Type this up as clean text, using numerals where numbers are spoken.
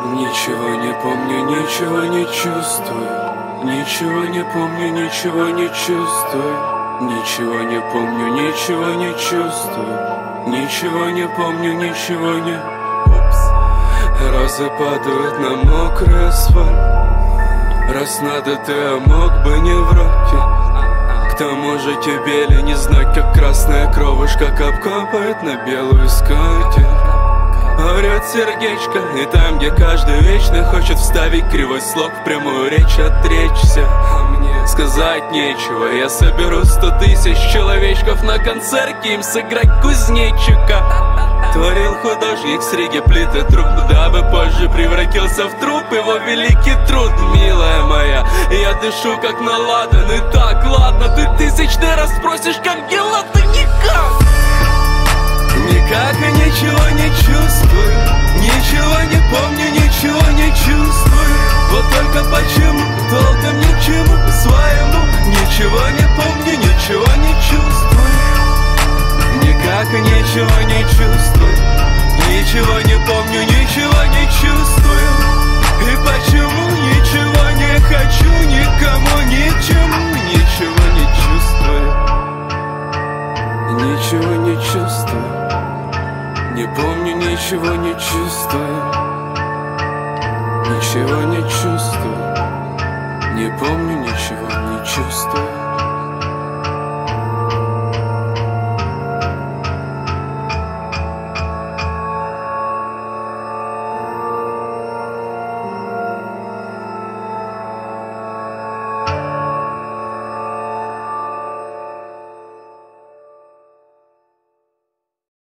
Ничего не помню, ничего не чувствую. Ничего не помню, ничего не чувствую. Ничего не помню, ничего не чувствую. Ничего не помню, ничего не... Розы падают на мокрый асфальт. Раз надо, ты мог бы не врать. К тому же тебе ли не знать, как красная кровушка капает на белую скатерть. Орёт сердечко, и там, где каждый вечно хочет вставить кривой слог в прямую речь, отречься. А мне сказать нечего, я соберу 100 тысяч человечков на концерте, им сыграть кузнечика. Творил художник с Риги плиты труб, дабы позже превратился в труп его великий труд, милая моя. Я дышу как наладан, и так, ладно, ты тысячный раз спросишь, как дела, ты никак. Никак и ничего не чувствую. Ничего не помню, ничего не чувствую. Вот только почему, толком ни к чему своему. Ничего не помню, ничего не чувствую. Никак и ничего не чувствую. Ничего не помню, ничего не чувствую. И почему ничего не хочу, никому, ни к чему. Ничего не чувствую. Ничего не чувствую. Не помню, ничего не чувствую. Ничего не чувствую. Не помню, ничего не чувствую.